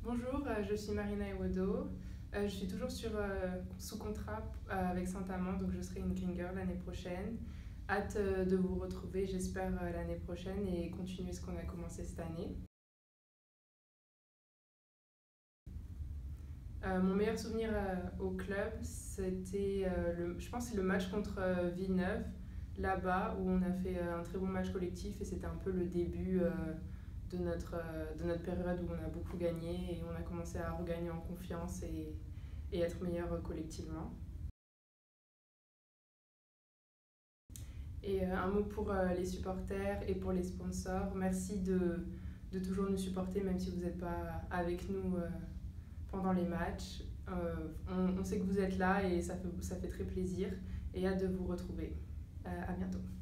Bonjour, je suis Marina Ewodo. Je suis toujours sous contrat avec Saint-Amand, donc je serai une Green Girl l'année prochaine. Hâte de vous retrouver, j'espère, l'année prochaine et continuer ce qu'on a commencé cette année. Mon meilleur souvenir au club, c'était, je pense, c'est le match contre Villeneuve, là-bas, où on a fait un très bon match collectif et c'était un peu le début de notre période où on a beaucoup gagné et on a commencé à regagner en confiance et être meilleur collectivement. Et un mot pour les supporters et pour les sponsors. Merci de toujours nous supporter, même si vous n'êtes pas avec nous pendant les matchs. On sait que vous êtes là et ça fait très plaisir et hâte de vous retrouver. À bientôt.